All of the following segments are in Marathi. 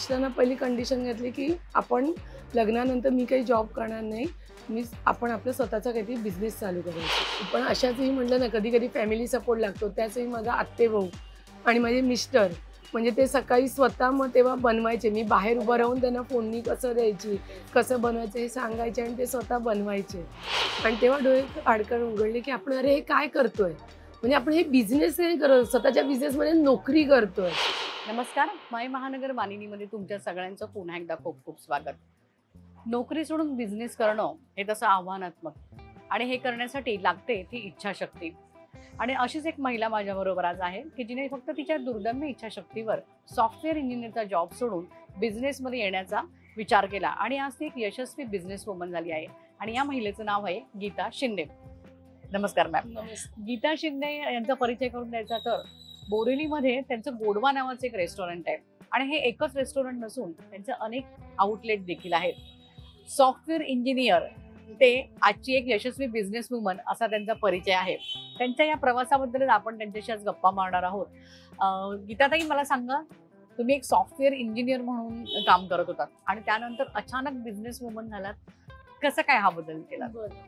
मिस्टरांना पहिली कंडिशन घातली की आपण लग्नानंतर मी काही जॉब करणार नाही, आपण आपलं स्वतःचा काहीतरी बिझनेस चालू करायचा. पण अशाचही म्हटलं ना, कधी कधी फॅमिली सपोर्ट लागतो. त्याचही माझा आत्तेभाऊ आणि माझे मिस्टर म्हणजे ते सकाळी स्वतः मग तेव्हा बनवायचे. मी बाहेर उभं राहून त्यांना फोडणी कसं द्यायची, कसं बनवायचं हे सांगायचे आणि ते स्वतः बनवायचे. आणि तेव्हा डोळे आडकन उघडले की आपण अरे हे काय करतोय, म्हणजे आपण हे बिझनेस नाही करत, स्वतःच्या बिझनेसमध्ये नोकरी करतोय. नमस्कार, माय महानगर मानिनीमध्ये तुमच्या सगळ्यांचं पुन्हा एकदा खूप खूप स्वागत. नोकरी सोडून बिझनेस करणं हे तसं आव्हानात्मक आणि हे करण्यासाठी लागते ती इच्छाशक्ती. आणि अशीच एक महिला माझ्याबरोबर आज आहे की जिने फक्त तिच्या दुर्दम्य इच्छाशक्तीवर सॉफ्टवेअर इंजिनियरचा जॉब सोडून बिझनेसमध्ये येण्याचा विचार केला आणि आज ती एक यशस्वी बिझनेस वुमन झाली आहे. आणि या महिलेचं नाव आहे गीता शिंदे. नमस्कार मॅम. गीता शिंदे यांचा परिचय करून द्यायचा तर बोरिवलीमध्ये त्यांचं गोडवा नावाचं एक रेस्टॉरंट आहे आणि हे एकच रेस्टॉरंट नसून त्यांचे अनेक आउटलेट देखील आहेत. सॉफ्टवेअर इंजिनियर ते आजची एक यशस्वी बिझनेस वुमन असा त्यांचा परिचय आहे. त्यांच्या या प्रवासाबद्दलच आपण त्यांच्याशी आज गप्पा मारणार आहोत. गीताताई, मला सांगा, तुम्ही एक सॉफ्टवेअर इंजिनियर म्हणून काम करत होतात आणि त्यानंतर अचानक बिझनेस वुमन झालात, कसं काय हा बदल केला?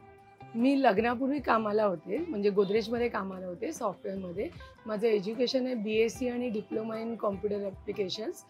मी लग्नापूर्वी कामाला होते, म्हणजे गोदरेजमध्ये कामाला होते सॉफ्टवेअरमध्ये. माझं एज्युकेशन आहे BSc आणि डिप्लोमा इन कॉम्प्युटर ॲप्लिकेशन्स.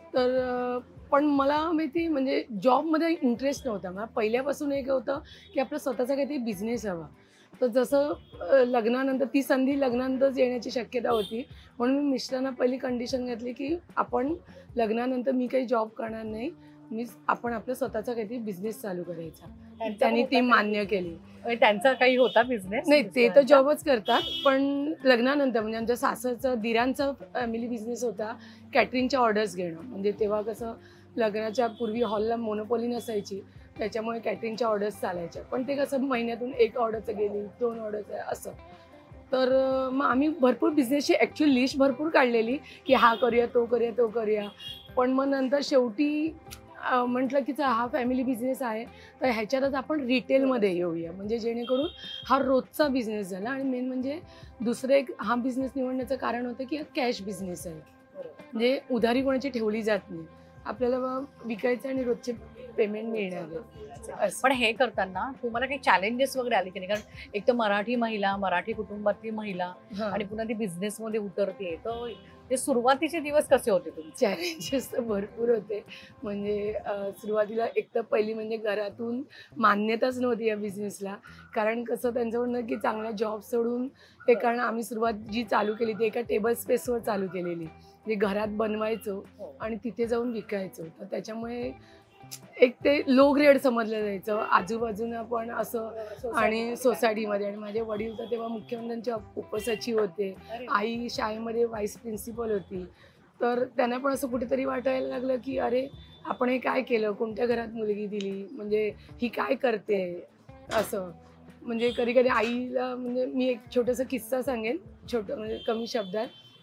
तर पण मला माहिती म्हणजे जॉबमध्ये इंटरेस्ट नव्हता. मला पहिल्यापासून एक होतं की आपलं स्वतःचा काहीतरी बिझनेस हवा. तर जसं लग्नानंतर ती संधी लग्नानंतरच येण्याची शक्यता होती, म्हणून मी मिस्टरांना पहिली कंडिशन घातली की आपण लग्नानंतर मी काही जॉब करणार नाही, आपण आपलं स्वतःचा काहीतरी बिझनेस चालू करायचा. त्यांनी ती मान्य केली. त्यांचा काही होता बिझनेस? नाही, ते तर जॉबच करतात, पण लग्नानंतर म्हणजे आमच्या सासरचा दिरांचा फॅमिली बिझनेस होता कॅटरिंगच्या ऑर्डर्स घेणं. म्हणजे तेव्हा कसं लग्नाच्या पूर्वी हॉलला मोनोपॉली नसायची, त्याच्यामुळे कॅटरिंगच्या ऑर्डर्स चालायच्या. पण ते कसं महिन्यातून 1 ऑर्डरचं गेली, 2 ऑर्डरचं असं. तर मग आम्ही भरपूर बिझनेसची ॲक्च्युअल लिस्ट भरपूर काढलेली की हा करूया, तो करूया, तो करूया. पण मग नंतर शेवटी म्हटलं की हा फॅमिली बिझनेस आहे, तर ह्याच्यातच आपण रिटेलमध्ये येऊया, म्हणजे जेणेकरून हा रोजचा बिझनेस झाला. आणि मेन म्हणजे दुसरं एक हा बिझनेस निवडण्याचं कारण होतं की कॅश बिझनेस आहे, म्हणजे उधारी कोणाची ठेवली जात नाही, आपल्याला विकायचं आणि रोजचे पेमेंट मिळणार. पण हे करताना तुम्हाला काही चॅलेंजेस वगैरे आले की नाही? कारण एक तर मराठी महिला, मराठी कुटुंबातली महिला आणि पुन्हा ती बिझनेसमध्ये उतरते, तर ते सुरुवातीचे दिवस कसे होते तुमचे? चॅलेंजेस तर भरपूर होते. म्हणजे सुरुवातीला एक तर पहिली म्हणजे घरातून मान्यताच नव्हती या बिझनेसला. कारण कसं त्यांचं म्हणणं की चांगला जॉब सोडून ते, कारण आम्ही सुरुवात जी चालू केली ती एका टेबल स्पेसवर चालू केलेली, जे घरात बनवायचो आणि तिथे जाऊन विकायचो. तर त्याच्यामुळे एक ते लो ग्रेड समजलं जायचं आजूबाजूला पण असं, आणि सोसायटीमध्ये. आणि माझे वडील तर तेव्हा मुख्यमंत्र्यांचे उपसचिव होते, आई शाळेमध्ये व्हाईस प्रिन्सिपल होती. तर त्यांना पण असं कुठेतरी वाटायला लागलं की अरे आपण हे काय केलं, कोणत्या घरात मुलगी दिली, म्हणजे ही काय करते असं. म्हणजे कधी कधी आईला, म्हणजे मी एक छोटंसं किस्सा सांगेन, छोटं म्हणजे कमी शब्दात.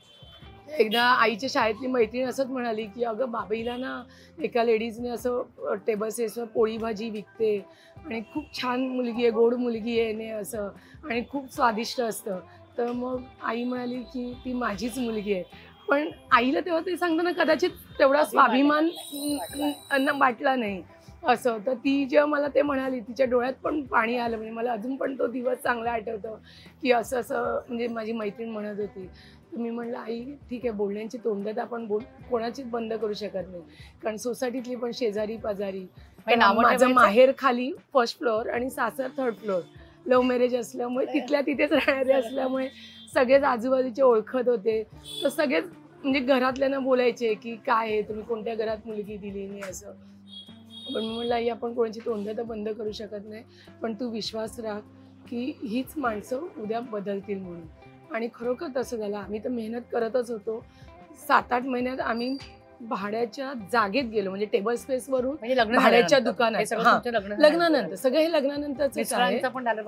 एकदा आईच्या शाळेतली मैत्रीण असंच म्हणाली की अगं बाबईला ना एका लेडीजने असं टेबल स्पेसवर पोळी भाजी विकते आणि खूप छान मुलगी आहे, गोड मुलगी आहे ने असं, आणि खूप स्वादिष्ट असतं. तर मग आई म्हणाली की ती माझीच मुलगी आहे. पण आईला तेव्हा ते सांगताना कदाचित तेवढा स्वाभिमान वाटला नाही असं. तर ती जेव्हा मला ते म्हणाली, तिच्या डोळ्यात पण पाणी आलं. म्हणजे मला अजून पण तो दिवस चांगला आठवतो की असं असं म्हणजे माझी मैत्रीण म्हणत होती. तर मी म्हटलं आई ठीक आहे, बोलण्याची तोंडात आपण कोणाचीच बंद करू शकत नाही, कारण सोसायटीतली पण शेजारी पाजारी. माझं माहेर खाली 1st फ्लोअर आणि सासर 3rd फ्लोअर, लव्ह मॅरेज असल्यामुळे तिथल्या तिथेच राहणारे असल्यामुळे सगळेच आजूबाजूचे ओळखत होते. तर सगळेच म्हणजे घरातल्यांना बोलायचे की काय आहे, तुम्ही कोणत्या घरात मुलगी दिली नाही असं. पण मी म्हटलं आई आपण कोणाची तोंड तर बंद करू शकत नाही, पण तू विश्वास राख की हीच माणसं उद्या बदलतील म्हणून. आणि खरोखर तसं झालं. आम्ही तर मेहनत करतच होतो. 7-8 महिन्यात आम्ही भाड्याच्या जागेत गेलो, म्हणजे टेबल स्पेसवरून भाड्याच्या दुकानात. लग्नानंतर सगळं हे लग्नानंतरच आहे.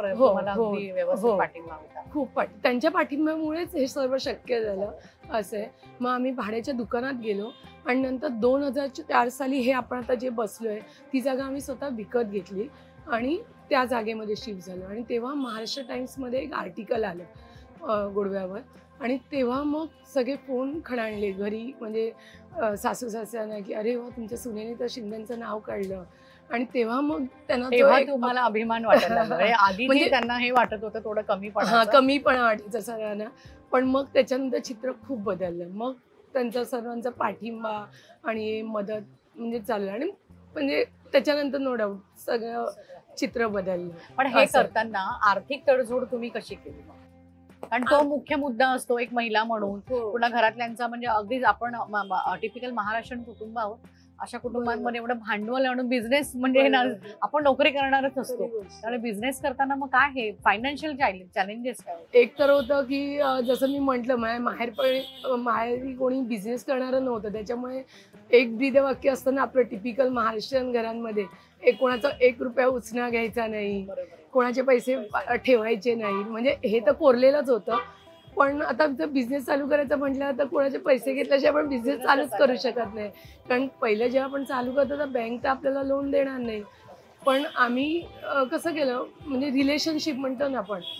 खूप त्यांच्या पाठिंब्यामुळेच हे सर्व शक्य झालं असं आहे. मग आम्ही भाड्याच्या दुकानात गेलो आणि नंतर 2004 साली हे आपण आता जे बसलोय ती जागा आम्ही स्वतः विकत घेतली आणि त्या जागेमध्ये शिफ्ट झालो. आणि तेव्हा महाराष्ट्र टाइम्समध्ये एक आर्टिकल आलं गोडव्यावर. आणि तेव्हा मग सगळे फोन खणाणले घरी, म्हणजे सासू सासऱ्यांना, की अरे वा, तुमच्या सुनेने तर शिंदेचं नाव काढलं. आणि तेव्हा मग त्यांना जो तेव्हा एक तुम्हाला अभिमान वाटायला लागला. म्हणजे आधी म्हणजे जे त्यांना हे वाटत होतं थोडं हा, कमीपणाचं. कमीपणा वाटायचा सगळ्यांना. पण मग त्याच्यानंतर चित्र खूप बदललं. मग त्यांचा सर्वांचा पाठिंबा आणि मदत म्हणजे चाललं. आणि म्हणजे त्याच्यानंतर नो डाऊट सगळं चित्र बदललं. पण हे असं. करताना आर्थिक तडजोड तुम्ही कशी केली मग? कारण तो मुख्य मुद्दा असतो एक महिला म्हणून. हो. पुन्हा घरातल्यांचा म्हणजे अगदीच आपण टिपिकल महाराष्ट्रीयन कुटुंब आहोत. अशा कुटुंबांमध्ये एवढं भांडवल आणून बिझनेस म्हणजे हे ना, बरोबर. आपण नोकरी करणारच असतो. खरी गोष्ट. त्यामुळे बिझनेस करताना मग काय हे फायनान्शियल चॅलेंजेस काय होते? एक तर होतं की जसं मी म्हटलं, माझ्या माहेरी कोणी बिझनेस करणारं नव्हतं. त्याच्यामुळे एक ब्रीदवाक्य असतं ना आपलं टिपिकल महाराष्ट्रीयन घरांमध्ये, कोणाचा ₹1 उचना घ्यायचा नाही, कोणाचे पैसे ठेवायचे नाही. म्हणजे हे तर कोरलेलंच होतं. पण आता जर बिझनेस चालू करायचा म्हटलं तर कोणाचे पैसे घेतल्याशिवाय आपण बिझनेस चालूच करू शकत नाही. कारण पहिलं जेव्हा आपण चालू करतो तर बँक तर आपल्याला लोन देणार नाही. पण आम्ही कसं केलं, म्हणजे रिलेशनशिप म्हणतो ना आपण,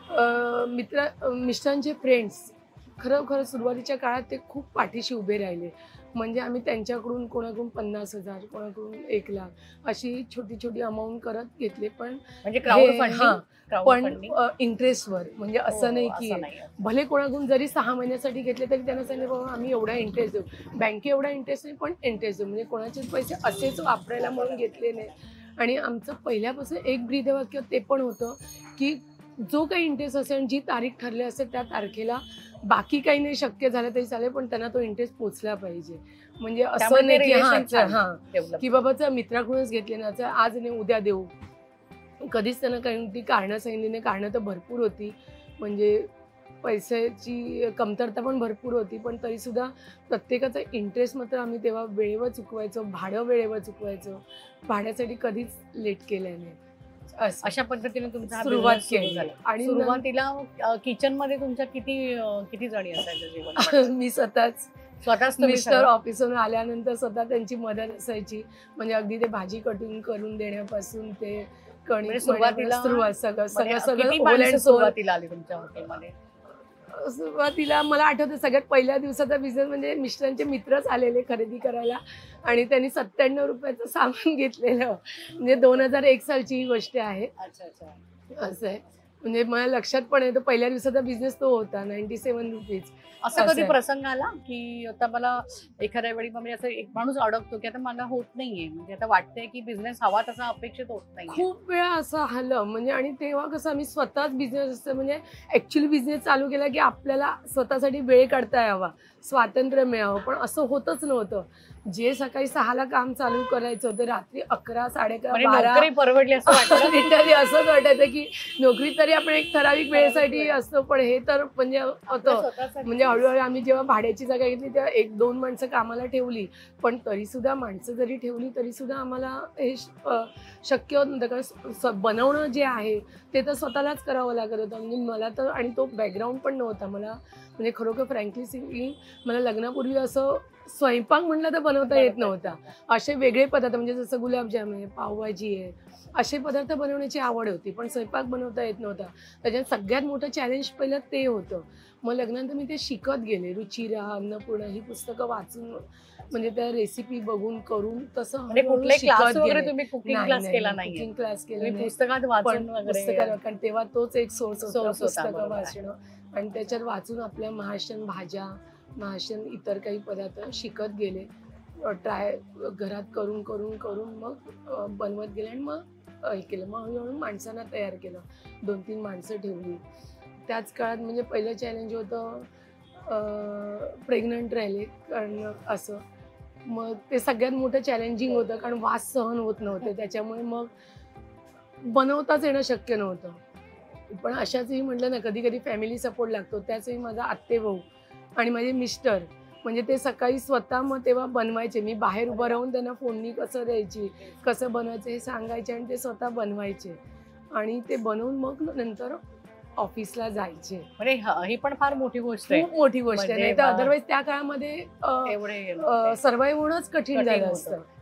मिस्टरांचे फ्रेंड्स खरं सुरुवातीच्या काळात ते खूप पाठीशी उभे राहिले. म्हणजे आम्ही त्यांच्याकडून कोणाकडून 50,000, कोणाकडून 1,00,000 अशी छोटी छोटी अमाऊंट करत घेतले. पण म्हणजे क्राऊड हे- फंडिंग. हां, पण इंटरेस्टवर, म्हणजे असं नाही की नाही. भले कोणाकडून जरी 6 महिन्यासाठी घेतले तरी त्यांना सांगितलं बाबा आम्ही एवढा इंटरेस्ट देऊ, बँके एवढा इंटरेस्ट नाही पण इंटरेस्ट देऊ. म्हणजे कोणाचे पैसे असेच वापरायला म्हणून घेतले नाही. आणि आमचं पहिल्यापासून एक ब्रीदवाक्य ते पण होतं की जो काही इंटरेस्ट असेल, जी तारीख ठरली असेल त्या तारखेला बाकी काही नाही शक्य झालं तरी चालेल, पण त्यांना तो इंटरेस्ट पोचला पाहिजे. म्हणजे त्यामुळे असं नाही ते की relation छान हां develop. की बाबा चल मित्राकडूनच घेतले ना, चल आज नाही उद्या देऊ. कधीच त्यांना काही कारणं सांगितली नाही. कारणं तर भरपूर होती, म्हणजे पैशाची कमतरता पण भरपूर होती. पण तरीसुद्धा प्रत्येकाचा इंटरेस्ट मात्र आम्ही तेव्हा वेळेवर चुकवायचो, भाडं वेळेवर चुकवायचो. भाड्यासाठी कधीच लेट केलं नाही. असं अशा पद्धतीने तुमचा हा सुरुवात business सुरू केली. झाला. आणि सुरुवातीला किचन मध्ये तुमच्या किती जणी असायच्या जेवण? मी स्वतःच, स्वतःच तुम्ही मिस्टर सगळं? ऑफिसवरून आल्यानंतर स्वतः त्यांची मदत असायची. म्हणजे अगदी ते भाजी कटिंग करून देण्यापासून ते म्हणजे कणिक सुरुवातीला सुरुवात म्हणजे सगळं किती ओल माणसं अँड सोल. सुरुवातीला आली तुमच्या हॉटेलमध्ये? सुरुवातीला मला आठवतं सगळ्यात पहिल्या दिवसाचा बिझनेस म्हणजे मिस्टरांचे मित्रच आलेले खरेदी करायला. आणि त्यांनी ₹97 सामान घेतलेलं. म्हणजे 2001 सालची ही गोष्ट आहे. अच्छा अच्छा. असं आहे. म्हणजे मला लक्षात पण आहे, तो पहिल्या दिवसाचा बिझनेस तो होता ₹97. असं असं कधी आहे. प्रसंग आला की आता मला एखाद्या वेळी म्हणजे असं एक माणूस अडकतो की आता मला होत नाहीये, म्हणजे आता वाटतंय की बिझनेस हवा तसा अपेक्षित होत नाहीये? खूप वेळा असं आलं. म्हणजे आणि तेव्हा कसं आम्ही स्वतःच बिझनेस असतं, म्हणजे ऍक्च्युली बिझनेस चालू केला की आपल्याला स्वतःसाठी वेळ काढता यावा, स्वातंत्र्य मिळावं. पण असं होतच नव्हतं. जे सकाळी 6ला काम चालू करायचं ते रात्री 11, 11:30, म्हणजे 12 नोकरी परवडली असं वाटलं? लिटरली असंच वाटायचं की नोकरी तरी आपण एक ठराविक वेळेसाठी असतो, पण हे तर म्हणजे होतं. स्वतःसाठी. म्हणजे हळूहळू आम्ही जेव्हा भाड्याची जागा घेतली तेव्हा 1-2 माणसं कामाला ठेवली. पण तरीसुद्धा माणसं जरी ठेवली तरीसुद्धा आम्हाला हे शक्य होत नव्हतं. कारण बनवणं जे आहे ते तर स्वतःलाच करावं लागत होतं. म्हणजे मला तर, आणि तो बॅकग्राऊंड पण नव्हता मला. म्हणजे खरोखर फ्रँकली स्पीकिंग मला लग्नापूर्वी असं स्वयंपाक म्हटलं तर बनवता येत नव्हता. असे वेगळे पदार्थ म्हणजे जसं गुलाबजाम आहे, पावभाजी आहे, असे पदार्थ बनवण्याची आवड होती. पण स्वयंपाक बनवता येत नव्हता. त्याच्यात सगळ्यात मोठं चॅलेंज पहिलं ते होतं. मग लग्नानंतर मी ते शिकत गेले. रुचिरा, अन्नपूर्णा ही पुस्तकं वाचून, म्हणजे त्या रेसिपी बघून करून तसं म्हणजे हळूहळू कुठले क्लास शिकत वगैरे गेले. तुम्ही कुकिंग नाही, क्लास नाही, केला नाही, नाहीये? कुकिंग क्लास केला तुम्ही नाही. पुस्तकात पण वाचून वगैरे? पुस्तकाला, कारण तेव्हा तोच एक सोर्स होता, Source होता, पुस्तकं बरोबर आहे. वाचणं. आणि त्याच्यात वाचून आपल्या महाराष्ट्रीयन भाज्या, महाराष्ट्रीयन इतर काही पदार्थ शिकत गेले. ट्राय घरात करून करून करून मग बनवत गेले. आणि मग हे केलं. मग हळूहळू माणसांना तयार केलं. 2-3 माणसं ठेवली. त्याच काळात म्हणजे पहिलं चॅलेंज होतं प्रेग्नंट राहिले, कारण असं. मग ते सगळ्यात मोठं चॅलेंजिंग होतं, कारण वास सहन होत नव्हते. त्याच्यामुळे मग बनवताच येणं शक्य नव्हतं. पण अशाचही म्हटलं ना, कधी कधी फॅमिली सपोर्ट लागतो. त्याचही माझा आत्तेभाऊ आणि माझे मिस्टर, म्हणजे ते सकाळी स्वतः मग तेव्हा बनवायचे. मी बाहेर उभं राहून त्यांना फोडणी कसं द्यायची, कसं बनवायचं हे सांगायचे, आणि ते स्वतः बनवायचे. आणि ते बनवून मग नंतर ऑफिसला जायचे. म्हणजे ही पण फार मोठी गोष्ट आहे. खूप मोठी गोष्ट आहे. म्हणजे नाही तर अदरवाईज त्या काळामध्ये एवढे सर्वाईव्ह होणंच कठीण झालं होतं. असतं.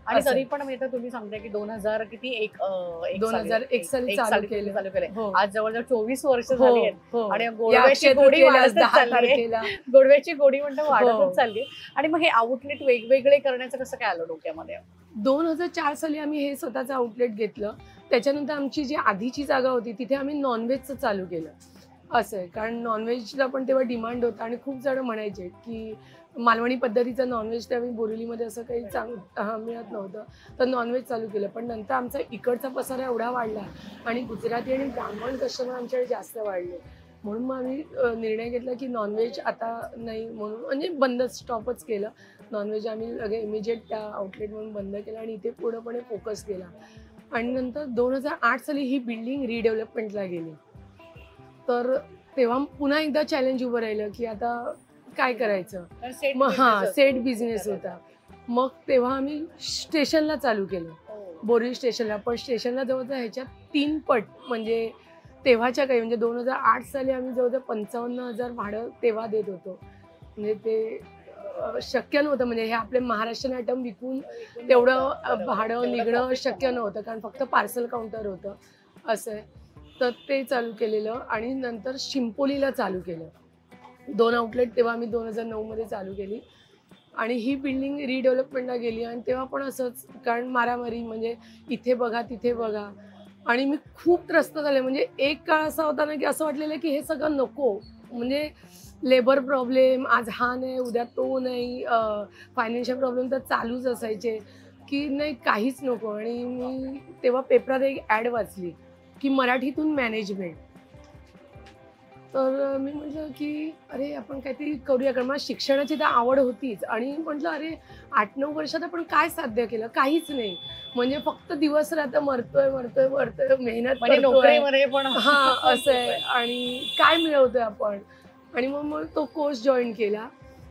आणि असं. तरी पण मी आता तुम्ही सांगताय की 2000 किती एक 2001 साली चालू केलं. हो. आज जवळजवळ 24 वर्ष हो, झाली आहेत. हो. आणि या गोडव्याची अक्षय गोडी तृतीयेला, वाढतच 10 चालली आहे. तारखेला. गोडव्याची गोडी म्हणतो हो. वाढतच चालली आहे. आणि मग हे आउटलेट वेगवेगळे करण्याचं कसं काय आलं डोक्यामध्ये? 2004 साली आम्ही हे स्वतःचं आउटलेट घेतलं. त्याच्यानंतर आमची जी आधीची जागा होती तिथे आम्ही नॉनव्हेजचं चालू केलं. असं आहे, कारण नॉनव्हेजला पण तेव्हा डिमांड होता आणि खूप जण म्हणायचे की मालवणी पद्धतीचं नॉनव्हेज त्यावेळी बोरिवलीमध्ये असं काही मिळत नव्हतं, तर नॉनव्हेज चालू केलं. पण नंतर आमचा इकडचा पसारा एवढा वाढला आणि गुजराती आणि ब्राह्मण कस्टमर आमच्याकडे जास्त वाढले, म्हणून मग आम्ही निर्णय घेतला की नॉनव्हेज आता नाही, म्हणून म्हणजे बंद, स्टॉपच केलं नॉनव्हेज. आम्ही लगे इमिजिएट त्या आउटलेट म्हणून बंद केला आणि इथे पूर्णपणे फोकस केला. आणि नंतर 2008 साली ही बिल्डिंग रिडेव्हलपमेंटला गेली. तर तेव्हा पुन्हा एकदा चॅलेंज उभं राहिलं की आता काय करायचं. मग सेट बिझनेस होता. मग तेव्हा आम्ही स्टेशनला चालू केलं, बोरिवली स्टेशनला. पण स्टेशनला जवळजवळ ह्याच्यात 3 पट, म्हणजे तेव्हाच्या काही, म्हणजे 2008 साली आम्ही जवळजवळ 55,000 भाडं तेव्हा देत होतो. म्हणजे ते शक्य नव्हतं, म्हणजे हे आपले महाराष्ट्रीयन आयटम विकून तेवढं भाडं निघणं शक्य नव्हतं, कारण फक्त पार्सल काउंटर होतं. असं आहे. तर ते चालू केलेलं आणि नंतर शिंपोलीला चालू केलं. 2 आउटलेट तेव्हा आम्ही 2009 मध्ये चालू केली. आणि ही बिल्डिंग रिडेव्हलपमेंटला गेली आणि तेव्हा पण असंच, कारण मारामारी, म्हणजे इथे बघा तिथे बघा. आणि मी खूप त्रस्त झाले. म्हणजे एक काळ असा होता ना की असं वाटलेलं की हे सगळं नको, म्हणजे लेबर प्रॉब्लेम, आज हा नाही उद्या तो नाही, फायनान्शियल प्रॉब्लेम तर चालूच असायचे, की नाही काहीच नको. आणि मी तेव्हा पेपरात एक ॲड वाचली की मराठीतून मॅनेजमेंट. तर मी म्हटलं की अरे आपण काहीतरी करूया, कारण मला शिक्षणाची तर आवड होतीच. आणि म्हटलं अरे 8-9 वर्षात आपण काय साध्य केलं, काहीच नाही, म्हणजे फक्त दिवस रात्र मरतोय मरतोय मरतोय, मेहनत म्हणजे करतोय. नोकरीमध्ये पण हा असं आहे. आणि काय मिळवतोय आपण. आणि मग तो कोर्स जॉईन केला.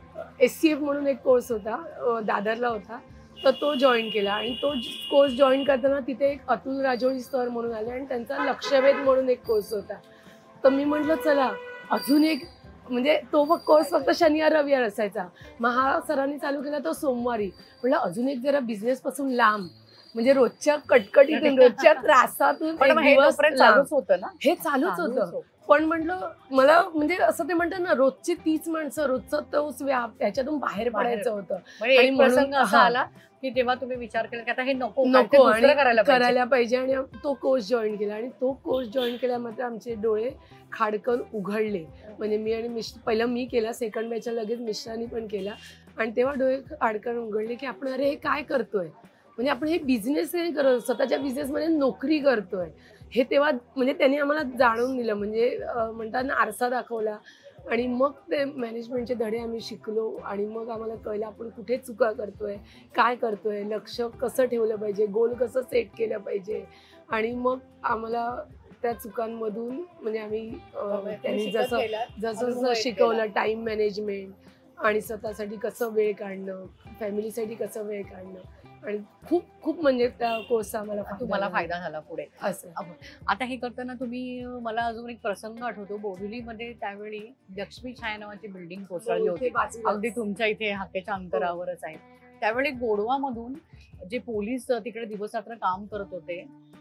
SCF म्हणून एक कोर्स होता, दादरला होता, तर तो जॉईन केला. आणि तो कोर्स जॉईन करताना तिथे एक अतुल राजोळी सर म्हणून आले आणि त्यांचा लक्षवेध म्हणून एक कोर्स होता. तर मी म्हटलं चला अजून एक, म्हणजे तो कोर्स फक्त शनिवार रविवार असायचा. मग हा सरांनी चालू केला तो सोमवारी. म्हटलं अजून एक जरा बिझनेस पासून लांब, म्हणजे रोजच्या कटकटीतून, रोजच्या त्रासातून पण एक मग हे दिवस तोपर्यंत लांब. चालूच होतं ना? हे चालूच होतं. पण म्हटलं मला, म्हणजे असं ते म्हणतात ना, रोजची 30 माणसं, रोजचा तोच व्याप, त्याच्यातून बाहेर पडायचं होतं. म्हणजे आणि एक म्हणून प्रसंग असा आला की तेव्हा तुम्ही विचार केला की आता हे नको नको आणि आणि करायला पाहिजे. आणि तो कोर्स जॉईन केला. आणि तो कोर्स जॉईन केल्यानंतर आमचे डोळे खाडकन उघडले. म्हणजे मी आणि पहिलं मी केला, सेकंड बॅचला लगेच मिस्टरांनी पण केला. आणि तेव्हा डोळे खाडकन उघडले की आपण अरे हे काय करतोय, म्हणजे आपण हे बिझनेस नाही करत, स्वतःच्या बिझनेसमध्ये नोकरी करतोय. हे तेव्हा म्हणजे त्यांनी आम्हाला जाणून दिलं, म्हणजे म्हणतात ना आरसा दाखवला. आणि मग ते मॅनेजमेंटचे धडे आम्ही शिकलो. आणि मग आम्हाला कळलं आपण कुठे चुका करतोय, काय करतोय, लक्ष कसं ठेवलं पाहिजे, गोल कसं सेट केलं पाहिजे. आणि मग आम्हाला त्या चुकांमधून, म्हणजे आम्ही त्यांनी जसं जसं शिकवलं, टाईम मॅनेजमेंट आणि स्वतःसाठी कसं वेळ काढणं, फॅमिलीसाठी कसं वेळ काढणं. आणि खूप खूप म्हणजे त्या कोर्सचा आम्हाला तुम्हाला फायदा झाला पुढे. असं. आता हे करताना तुम्ही, मला अजून एक प्रसंग आठवतो, बोरिवलीमध्ये त्यावेळी लक्ष्मी छाया नावाची बिल्डिंग कोसळली होती, अगदी तुमच्या इथे हाकेच्या अंतरावरच आहे. त्यावेळी गोडवामधून जे पोलीस तिकडे दिवसरात्र काम करत होते,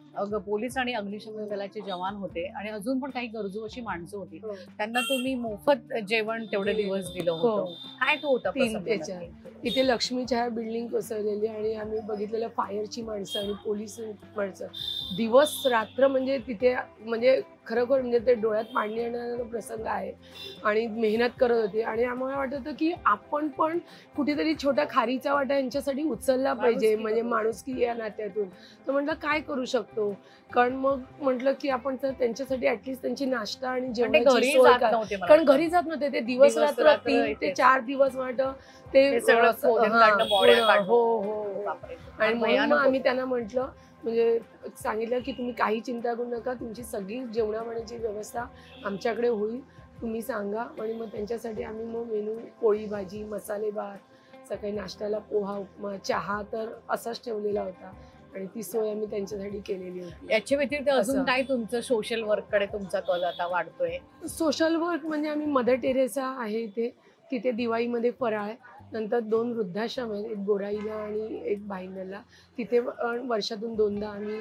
पोलीस आणि अग्निशमन दलाचे जवान होते आणि अजून पण काही गरजू अशी माणसं होती, त्यांना तुम्ही मोफत जेवण तेवढे दिवस दिलं होतं. काय तो होता 3 ते 4. इथे लक्ष्मी छाया बिल्डिंग कोसळलेली आणि आम्ही बघितलेलं फायरची माणसं आणि पोलीस माणसं दिवस रात्र, म्हणजे तिथे, म्हणजे खरोखर म्हणजे ते डोळ्यात पाणी येणारा प्रसंग आहे. आणि मेहनत करत होती. आणि आम्हाला वाटत होतं की आपण पण कुठेतरी छोटा खारीचा वाटा यांच्यासाठी उचलला पाहिजे, म्हणजे माणुसकी या नात्यातून. तर म्हटलं काय करू शकतो, कारण मग म्हटलं की आपण तर त्यांच्यासाठी ऍटलिस्ट त्यांची नाश्ता आणि जेवणाची सोय, कारण घरी जात नव्हते ते दिवस रात्र 3 ते 4 दिवस वाटत ते. हो. आणि म्हणून आम्ही त्यांना म्हटलं, म्हणजे सांगितलं की तुम्ही काही चिंता करू नका, तुमची सगळी जेवणावण्याची व्यवस्था आमच्याकडे होईल, तुम्ही सांगा. आणि मग त्यांच्यासाठी आम्ही मग मेनू पोळी भाजी, मसाले भात, सकाळी नाश्त्याला पोहा, उपमा, चहा तर असाच ठेवलेला होता. आणि ती सोय आम्ही त्यांच्यासाठी केलेली होती. याच्या व्यतिरिक्त अजून काय तुमचं सोशल वर्क कडे तुमचा कल आता वाढतोय? सोशल वर्क म्हणजे आम्ही मदर टेरेसा आहे इथे, तिथे दिवाळीमध्ये फराळ नंतर 2 वृद्धाश्रम आहेत, एक गोराईला आणि एक भाईंदरला. तिथे वर्षातून 2दा आम्ही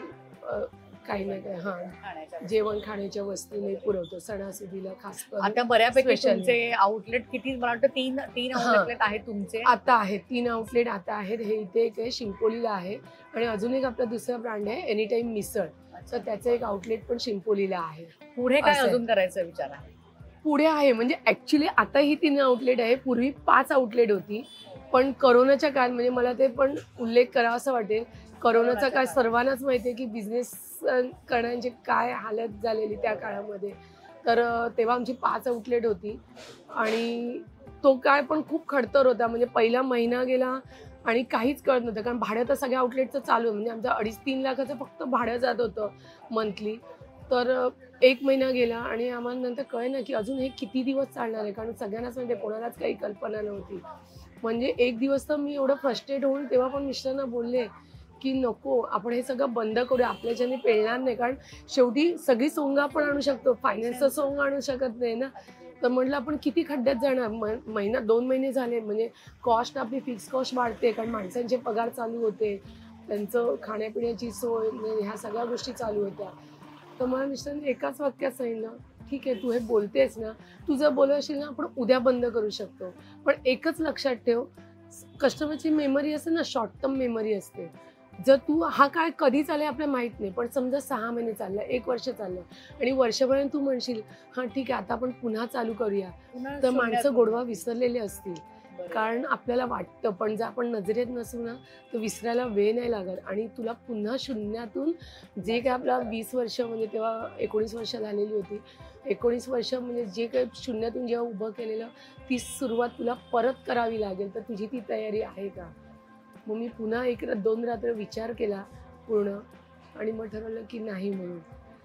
काही ना काही जेवण खाण्याच्या वस्तूने पुरवतो सणासुदीला खास करून. आता बऱ्यापैकी Specially. तुमचे आउटलेट किती, मला वाटतं तीन आउटलेट आहेत तुमचे आता आहेत 3 आउटलेट आता आहेत. हे इथे एक आहे शिंपोलीला आहे आणि अजून एक आपला दुसरा ब्रँड आहे एनी टाइम मिसळ. तर त्याचं एक आउटलेट पण शिंपोलीला आहे. पुढे काय असं. अजून करायचा विचार आहे? पुढे आहे म्हणजे ऍक्च्युली आता ही 3 आउटलेट आहे. पूर्वी 5 आउटलेट होती, पण करोनाच्या काळात म्हणजे मला ते पण उल्लेख करावा असं वाटेल. करोनाचा काळ सर्वांनाच माहिती आहे की बिझनेस करण्याची काय हालत झालेली त्या काळामध्ये. तर तेव्हा आमची 5 आउटलेट होती आणि तो काळ पण खूप खडतर होता. म्हणजे पहिला महिना गेला आणि काहीच कळत नव्हतं, कारण भाडं तर सगळ्या आउटलेटचं चालू आहे. म्हणजे आमचं 2.5-3 लाखाचं फक्त भाडं जात होतं मंथली. तर 1 महिना गेला आणि आम्हाला नंतर कळेना की अजून हे किती दिवस चालणार आहे, कारण सगळ्यांनाच म्हणजे कोणालाच काही कल्पना नव्हती. म्हणजे एक दिवस तर मी एवढं फ्रस्ट्रेट होऊन तेव्हा पण मिस्टरांना बोलले की नको, आपण हे सगळं बंद करूया, आपल्याच्याने पेलणार नाही, कारण शेवटी सगळी सोंग आपण आणू शकतो, फायनान्सचं सोंग आणू शकत नाही ना. तर म्हटलं आपण किती खड्ड्यात जाणार. महिना 2 महिने झाले म्हणजे कॉस्ट, आपली फिक्स कॉस्ट वाढते, कारण माणसांचे पगार चालू होते, त्यांचं खाण्यापिण्याची सोय, ह्या सगळ्या गोष्टी चालू होत्या. तर मला मिस्टरांनी एकाच वाक्यात सांगितलं, ठीक आहे तू हे बोलतेस ना, तू जर बोलत असेल ना आपण उद्या बंद करू शकतो, पण एकच लक्षात ठेव, कस्टमरची मेमरी असते ना, शॉर्ट टर्म मेमरी असते. जर तू हा काळ कधी चालेल आपल्याला माहित नाही, पण समजा 6 महिने चाललंय, 1 वर्ष चाललंय आणि वर्षभराने तू म्हणशील हां ठीक आहे आता आपण पुन्हा चालू करूया, तर माणसं गोडवा विसरलेली असतील. कारण आपल्याला वाटतं, पण जर आपण नजरेत नसू ना तर विसरायला वेळ नाही लागत आणि तुला पुन्हा शून्यातून जे काय आपला 20 वर्ष म्हणजे तेव्हा 19 वर्ष झालेली होती, 19 वर्ष म्हणजे जे काही शून्यातून जेव्हा उभं केलेलं, ती सुरुवात तुला परत करावी लागेल. तर तुझी ती तयारी आहे का? मग मी पुन्हा 1-2 रात्र विचार केला पूर्ण आणि मग ठरवलं की नाही, म्हणून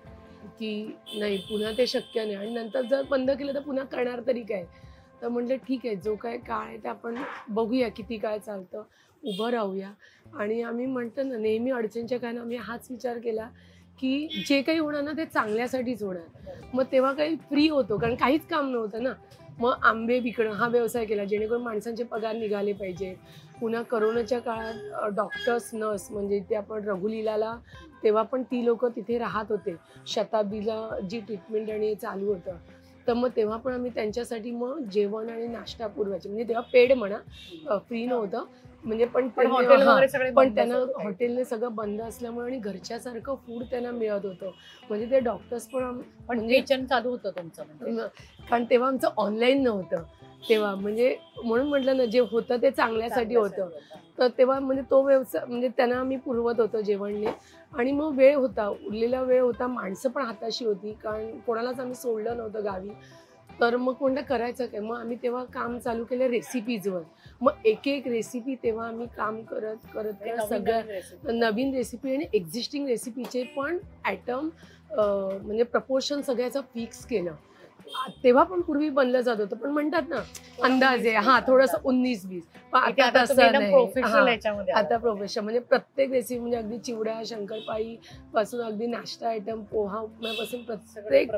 की नाही पुन्हा ते शक्य नाही. आणि नंतर जर बंद केलं तर पुन्हा करणार तरी काय. तर म्हटलं ठीक आहे, जो काय काळ आहे ते आपण बघूया किती काळ चालतं, उभं राहूया. आणि आम्ही म्हणतो ना नेहमी अडचणीच्या काळात आम्ही हाच विचार केला की जे काही होणार ना ते चांगल्यासाठीच होणार. मग तेव्हा काही फ्री होतो, कारण काहीच काम नव्हतं ना. मग आंबे विकणं हा व्यवसाय केला जेणेकरून माणसांचे पगार निघाले पाहिजे. पुन्हा करोनाच्या काळात डॉक्टर्स, नर्स म्हणजे ते आपण रघुलीलाला तेव्हा पण ती लोक तिथे राहत होते. शताब्दीला जी ट्रीटमेंट आणि चालू होतं, तर मग तेव्हा पण आम्ही त्यांच्यासाठी मग जेवण आणि नाश्ता पुरवायचे. म्हणजे तेव्हा पेड म्हणा, फ्री नव्हतं म्हणजे, पण त्यांना हॉटेलने सगळं बंद असल्यामुळे आणि घरच्यासारखं फूड त्यांना मिळत होतं. म्हणजे ते डॉक्टर्स पण म्हणजे किचन चालू होतं तुमचं म्हणजे? कारण तेव्हा आमचं ऑनलाईन नव्हतं तेव्हा, म्हणजे म्हणून म्हटलं ना जे होतं ते चांगल्यासाठी होतं. तर तेव्हा म्हणजे तो व्यवसाय म्हणजे त्यांना आम्ही पुरवत होतो जेवणने. आणि मग वेळ होता, उरलेला वेळ होता, माणसं पण हाताशी होती, कारण कोणालाच आम्ही सोडलं नव्हतं गावी. तर मग कोणतं करायचं काय, मग आम्ही तेव्हा काम चालू केलं रेसिपीजवर. मग एक रेसिपी तेव्हा आम्ही काम करत सगळ्या नवीन रेसिपी आणि एक्झिस्टिंग रेसिपीचे पण ॲटम म्हणजे प्रपोर्शन सगळ्याचं फिक्स केलं. तेव्हा पण पूर्वी बनलं जात होतं, पण म्हणतात ना अंदाजे थोडंसं 19-20, पण आता तसं नाही. आता प्रोफेशनल म्हणजे प्रत्येक रेसिपी म्हणजे अगदी चिवडा, शंकरपाळी पासून अगदी नाश्ता आयटम, पोहा, उपम्यापासून प्रत्येक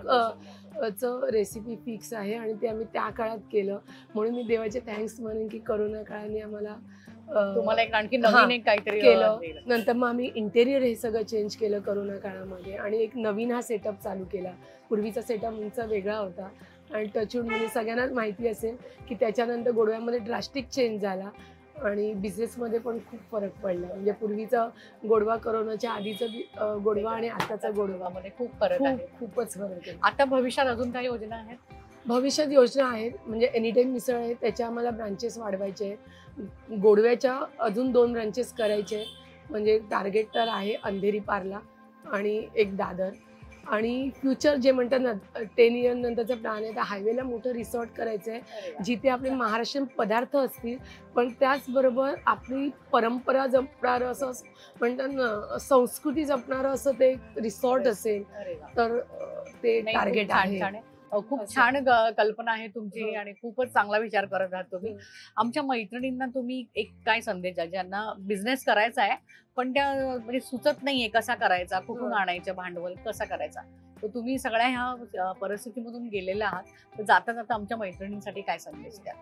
रेसिपी फिक्स आहे. आणि ते आम्ही त्या काळात केलं. म्हणून मी देवाचे थँक्स म्हणेन की करोना काळाने आम्हाला तुम्हाला आणखी नवीन एक काहीतरी केलं. नंतर मग आम्ही इंटेरियर हे सगळं चेंज केलं करोना काळामध्ये आणि एक नवीन हा सेटअप चालू केला. पूर्वीचा सेटअप आमचा वेगळा होता आणि टचवूड म्हणजे सगळ्यांनाच माहिती असेल की त्याच्यानंतर गोडव्यामध्ये ड्रास्टिक चेंज झाला आणि बिझनेसमध्ये पण खूप फरक पडला. म्हणजे पूर्वीचा गोडवा, करोनाच्या आधीचा गोडवा आणि आताचा गोडवामध्ये खूप फरक आहे, खूपच फरक आहे. आता भविष्यात अजून काही योजना आहेत? भविष्यात योजना आहेत, म्हणजे एनी टाइम मिसळ आहे, त्याच्या आम्हाला ब्रांचेस वाढवायचे आहेत. गोडव्याच्या अजून 2 ब्रांचेस करायचे आहेत. म्हणजे टार्गेट तर आहे अंधेरी पारला आणि एक दादर. आणि फ्युचर जे म्हणतात ना 10 इयर नंतरचा प्लॅन आहे, तर हायवेला मोठं रिसॉर्ट करायचं आहे, जिथे आपले महाराष्ट्रीयन पदार्थ असतील, पण त्याचबरोबर आपली परंपरा जपणारं असं म्हणतात ना, संस्कृती जपणारं असं ते रिसॉर्ट असेल. तर ते टार्गेट आहे. खूप छान कल्पना आहे तुमची आणि खूपच चांगला विचार करत आहात तुम्ही. आमच्या मैत्रिणींना तुम्ही एक काय संदेश द्या, ज्यांना बिझनेस करायचा आहे पण त्या म्हणजे सुचत नाहीये कसा करायचा, कुठून आणायचं भांडवल, कसा करायचा? तर तुम्ही सगळ्या ह्या परिस्थितीमधून गेलेल्या आहात, तर जाता जाता आमच्या मैत्रिणींसाठी काय संदेश द्या?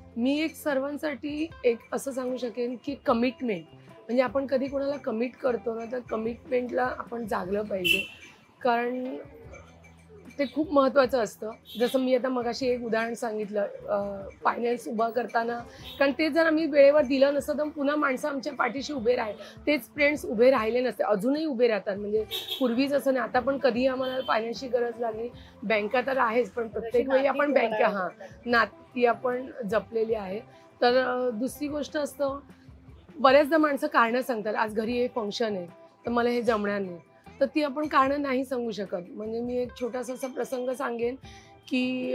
मी एक सर्वांसाठी एक असं सांगू शकेन की कमिटमेंट, म्हणजे आपण कधी कोणाला कमिट करतो ना, तर कमिटमेंटला आपण जागलं पाहिजे, कारण ते खूप महत्त्वाचं असतं. जसं मी आता मगाशी एक उदाहरण सांगितलं फायनान्स उभा करताना, कारण ते जर आम्ही वेळेवर दिलं नसतं तर पुन्हा माणसं आमच्या पाठीशी उभे तेच फ्रेंड्स उभे राहिले नसते, अजूनही उभे राहतात. म्हणजे पूर्वीच असं नाही, आता पण कधीही आम्हाला फायनान्सची गरज लागली, बँका तर आहेच, पण प्रत्येक वेळी आपण बँका नाती आपण जपलेली आहे. तर दुसरी गोष्ट असतं, बऱ्याचदा माणसं कारणं सांगतात, आज घरी हे फंक्शन आहे तर मला हे जमणार नाही, तर ती आपण कारणं नाही सांगू शकत. म्हणजे मी एक छोटासा असा प्रसंग सांगेन की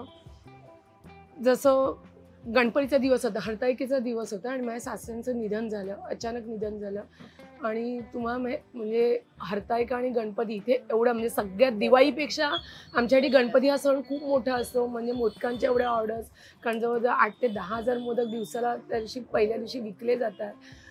जसं गणपतीचा दिवस होता, हरताळकीचा दिवस होता आणि माझ्या सासऱ्यांचं निधन झालं, अचानक निधन झालं. आणि तुम्हाला म्हणजे हरताळका आणि गणपती इथे एवढा, म्हणजे सगळ्यात दिवाळीपेक्षा आमच्यासाठी गणपती हा सण खूप मोठा असतो. म्हणजे मोदकांच्या एवढ्या ऑर्डर्स, कारण जवळजवळ 8,000 ते 10,000 मोदक दिवसाला त्या दिवशी पहिल्या दिवशी विकले जातात.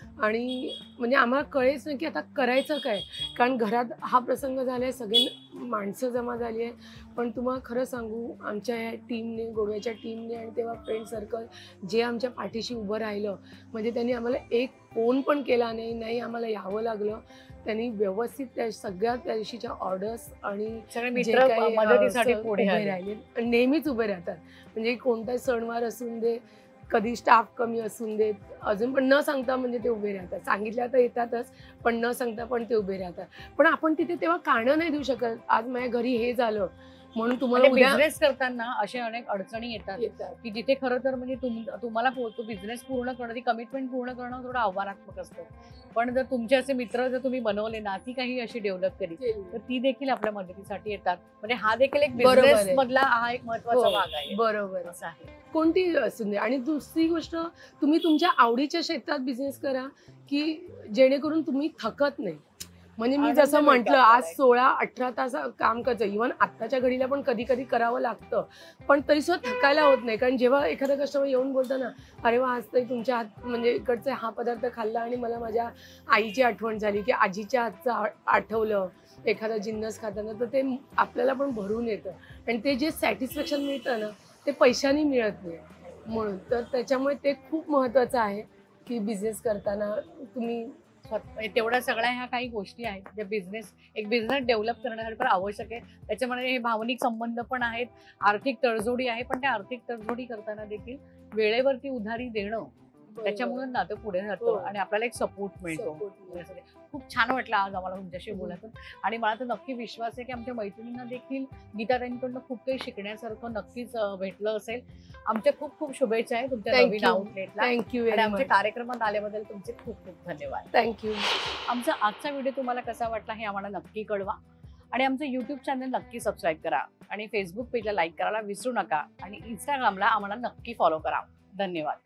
आणि म्हणजे आम्हाला कळेच नाही की आता करायचं काय, कारण घरात हा प्रसंग झाला आहे, सगळे माणसं जमा झाली आहे. पण तुम्हाला खरं सांगू, आमच्या ह्या टीमने, गोव्याच्या टीमने आणि तेव्हा फ्रेंड सर्कल जे आमच्या पाठीशी उभं राहिलं, म्हणजे त्यांनी आम्हाला एक फोन पण केला नाही आम्हाला यावं लागलं. त्यांनी व्यवस्थित त्या सगळ्या त्या दिवशीच्या ऑर्डर्स आणि सगळे जे मित्र काही मदतीसाठी पुढे उभे आले. राहिले आणि नेहमीच उभे राहतात. म्हणजे कोणताही सणवार असून दे, कधी स्टाफ कमी असून देत, अजून पण न सांगता म्हणजे ते उभे राहतात. सांगितल्या तर येतातच, पण न सांगता पण ते उभे राहतात. पण आपण तिथे तेव्हा कारणं नाही देऊ शकत, आज माझ्या घरी हे झालं म्हणून तुम्हाला उद्या बिझनेस करताना अशा अनेक अडचणी येतात की जिथे खरं तर म्हणजे तुम्हाला तो बिझनेस पूर्ण करणं, ती कमिटमेंट पूर्ण करणं थोडं आव्हानात्मक असतं. पण जर तुमचे असे मित्र जर तुम्ही बनवले ना, ती काही अशी डेव्हलप केली तर ती देखील आपल्या मदतीसाठी येतात. म्हणजे हा देखील एक बिझनेस मधला हा एक महत्त्वाचा भाग आहे. बरोबर असं आहे. कोणती असून दे. आणि दुसरी गोष्ट, तुम्ही तुमच्या आवडीच्या क्षेत्रात बिझनेस करा की जेणेकरून तुम्ही थकत नाही. म्हणजे मी जसं म्हटलं, आज 16-18 तास काम करायचं, इव्हन आत्ताच्या घडीला पण कधी कधी करावं लागतं, पण तरी सुद्धा थकायला होत नाही. कारण जेव्हा एखादा कस्टमर येऊन बोलतो ना, अरे वा, आज तरी तुमच्या हात म्हणजे इकडचे हा पदार्थ खाल्ला आणि मला माझ्या आईची आठवण झाली की आजीच्या हातचं आठवलं एखादा जिन्नस खाताना, तर ते आपल्याला पण भरून येतं. आणि ते जे सॅटिस्फॅक्शन मिळतं ना, ते पैशाने मिळत नाही. म्हणून तर त्याच्यामुळे ते खूप महत्त्वाचं आहे की बिझनेस करताना तुम्ही तेवढ्या सगळ्या ह्या काही गोष्टी आहेत ज्या एक बिझनेस डेव्हलप करण्यासाठी पण आवश्यक आहे. त्याच्यामध्ये हे भावनिक संबंध पण आहेत, आर्थिक तडजोडी आहे, पण त्या आर्थिक तडजोडी करताना देखील वेळेवरती उधारी देणं, त्याच्यामुळे नातं पुढे जातं आणि आपल्याला एक सपोर्ट मिळतो. खूप छान वाटलं आज आम्हाला तुमच्याशी बोलायचं. आणि मला तर नक्की विश्वास आहे की आमच्या मैत्रिणींना देखील गीताताईंकडनं खूप काही शिकण्यासारखं नक्कीच भेटलं असेल. आमच्या खूप खूप शुभेच्छा आहे तुमच्या नवीन आउटलेटला. थँक्यू. आणि आमच्या कार्यक्रमात आल्याबद्दल तुमचे खूप खूप धन्यवाद. थँक्यू. आमचा आजचा व्हिडिओ तुम्हाला कसा वाटला हे आम्हाला नक्की कळवा. आणि आमचं YouTube चॅनल नक्की सबस्क्राईब करा आणि फेसबुक पेजला लाईक करायला विसरू नका आणि इंस्टाग्रामला आम्हाला नक्की फॉलो करा. धन्यवाद.